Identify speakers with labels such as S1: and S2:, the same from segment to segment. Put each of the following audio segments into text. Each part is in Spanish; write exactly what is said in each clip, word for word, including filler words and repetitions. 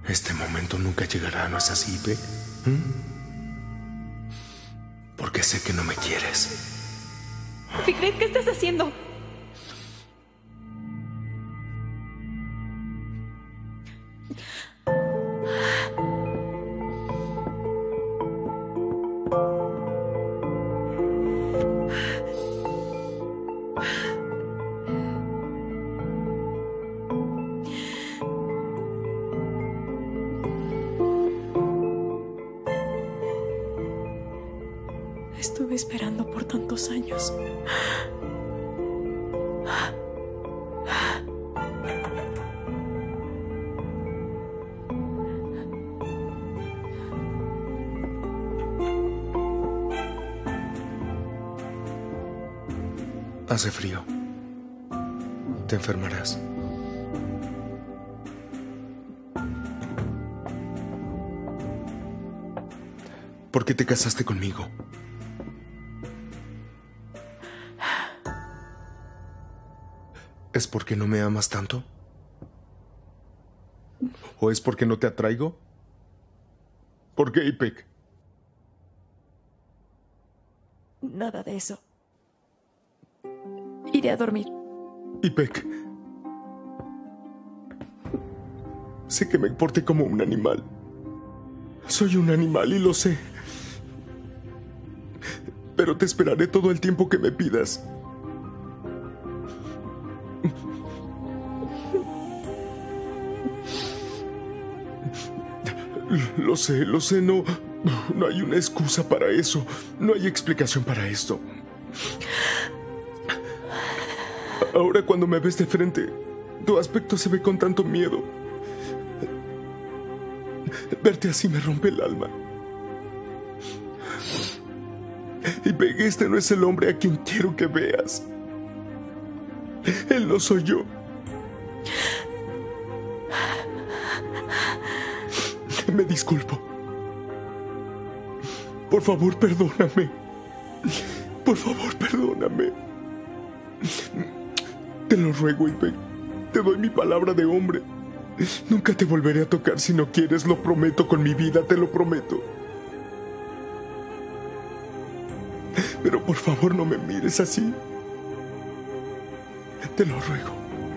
S1: Este momento nunca llegará, ¿no es así, Ipek? ¿Mm? Porque sé que no me quieres.
S2: Fikret, ¿qué estás haciendo? Estuve esperando por tantos años.
S1: Hace frío. Te enfermarás. ¿Por qué te casaste conmigo? ¿Es porque no me amas tanto? ¿O es porque no te atraigo? ¿Por qué, Ipek?
S2: Nada de eso. Iré a dormir.
S1: Ipek. Sé que me porté como un animal. Soy un animal y lo sé. Pero te esperaré todo el tiempo que me pidas. Lo sé, lo sé, no, no hay una excusa para eso. No hay explicación para esto. Ahora cuando me ves de frente, tu aspecto se ve con tanto miedo. Verte así me rompe el alma. Y Pegue, este no es el hombre a quien quiero que veas. Él no soy yo. Me disculpo. Por favor, perdóname. Por favor, perdóname. Te lo ruego, Ipek. Te doy mi palabra de hombre. Nunca te volveré a tocar si no quieres. Lo prometo con mi vida, te lo prometo. Pero por favor, no me mires así. Te lo ruego.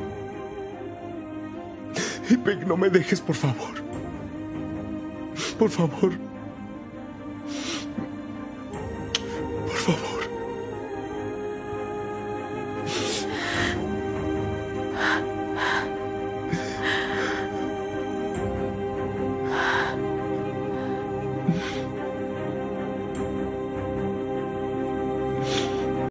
S1: Ipek, no me dejes, por favor. Por favor. Por favor.